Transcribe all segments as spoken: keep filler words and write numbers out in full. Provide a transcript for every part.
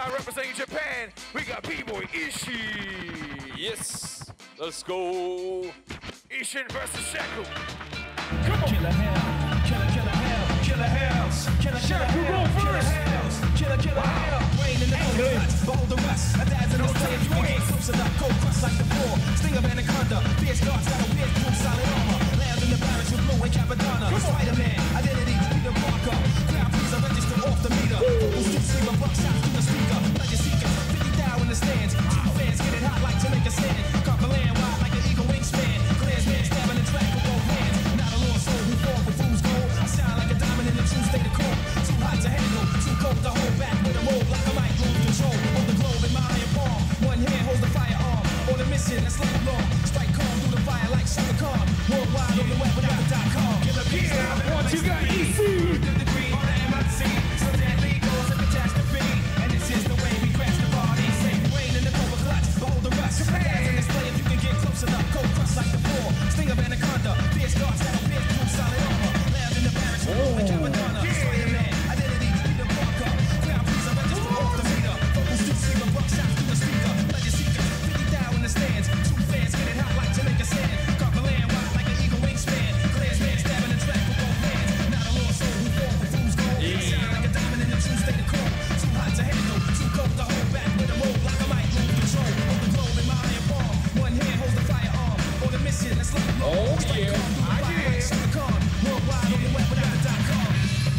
Sakurai representing Japan. We got B-Boy Ishii. Yes, let's go. Ishin versus Shaku. Come on. Killer hell, killer, killer hell, killer hells, killer, killer hell, killer hells, killer, killer hell. Rain in the clutch, behold the rust. A dazzle is playing, you ain't close enough. Cold crust like the floor. Sting of anaconda, fierce darts got a weird cool solid armor. Lands in the barracks with blue and Capadonna. Spider-Man, identity, Peter Parker. Crowd please, I register off the meter. Focal street slinger, buckshots through the speaker. Legend seeker, fifty down in the stands. Two fans get it hot like Jamaica sand. Conquer land wide like an eagle wingspan. Clansman stabbing the track with both hands. Not a lost soul who fall for fool's gold. I shine like a diamond in the true state of cold. Too hot to handle, too cold to hold back with a mold like a mic lose control. Hold the globe in my iron palm. One hand holds the firearm. On a mission that's like long. Strike calm through the fire like Shaka Khan. Worldwide on the web without the dot com. Give a piece out of what you got easy. The degree on the M I C. So deadly goes a catastrophe. And this is the way we crash the party. Safe rain in the cover clutch. Behold the rush. As in display if you can get close enough. Cold crust like the floor. Sting of anaconda. Fierce darts that will pierce through solid armor. Labs in the barracks with blue and Capadonna. Spider-Man, identity, Peter Parker. Crowd please, I register off the meter. Focal street slinger, buckshots through the speaker. Legend seeker, fifty down in the stands. Two fans get it hot like Jamaica sand. Conquer land wide like an eagle wingspan. Clansman stabbing the track with both hands. Not a lost soul who fall for fool's gold. Shine like a diamond in the true state of cold. Too hot to handle, too cold to hold back with a mold like a mic lose control. Hold the globe in my iron palm. One hand holds the firearm. On a mission that's like long. Oh, Strike yeah. calm through the fire like Shaka Khan. Worldwide on the web without a dot com.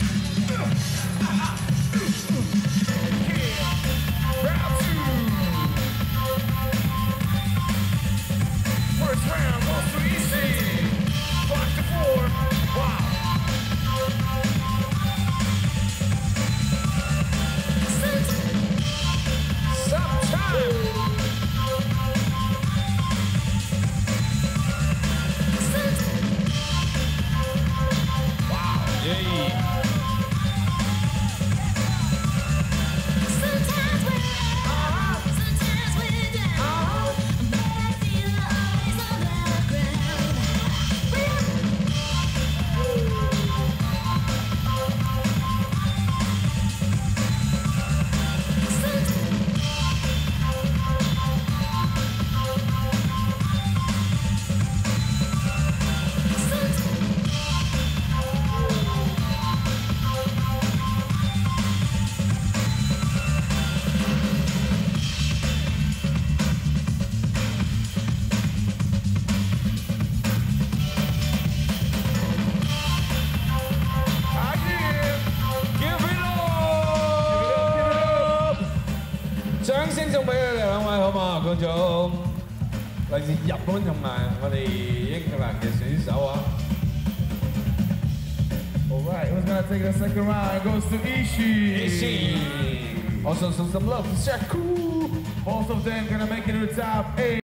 Round two. First round goes to Ishii. Five to four. Wow. Sometime. Yay. Sometimes we're up, sometimes we're down, but I feel always on the ground. Give it up！掌聲送俾佢哋兩位好嘛，觀眾，嚟自日本同埋我哋英格蘭嘅選手啊！ Alright, who's gonna take the second round? It goes to Ishii. Ishii. Also, some, some love to Shaku. Both of them gonna make it to the top eight.